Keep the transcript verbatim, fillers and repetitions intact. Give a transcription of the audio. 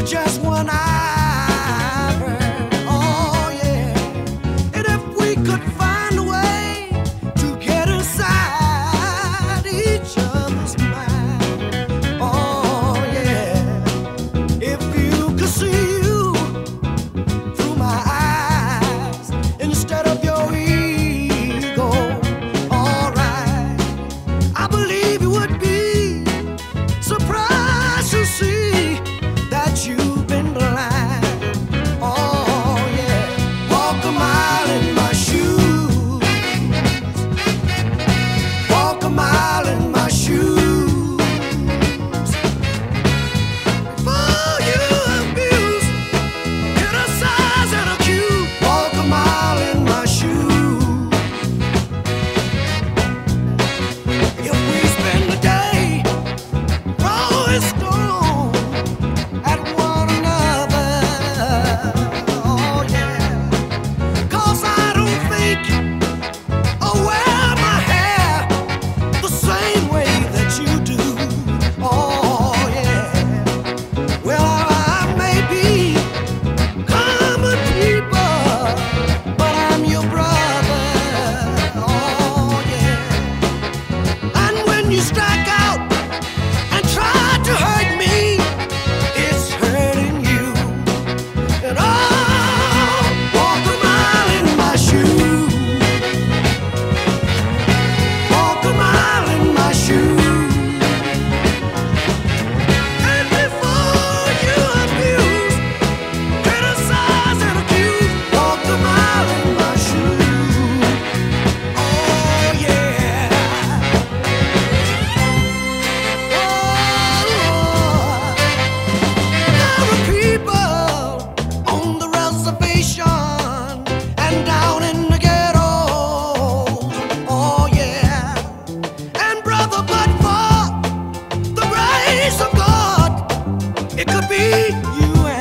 just one ivory. Oh yeah. And if we could find a way to get inside each other's mind. Oh yeah. If you could see you through my eyes instead of your ego. Alright. I believe you would be surprised to see that you've been blind. Oh yeah. Walk a mile in my shoes. Walk a mile in my shoes. Before you abuse, criticize and accuse. Walk a mile in my shoes. If we spend the day throwing stone at one another, oh yeah. 'Cause I don't think I'll wear my hair the same way that you do. Oh yeah. Well, I may be common people, but I'm your brother. Oh yeah. And when you strike out and try to hurt me, it's hurting you. And oh, walk a mile in my shoes. Walk a mile in my shoes. And before you abuse, criticize and accuse, walk a mile in my shoes. Oh yeah. There are people on the reservation and down in the ghettos. Oh yeah. And brother, but for the grace of God, it could be you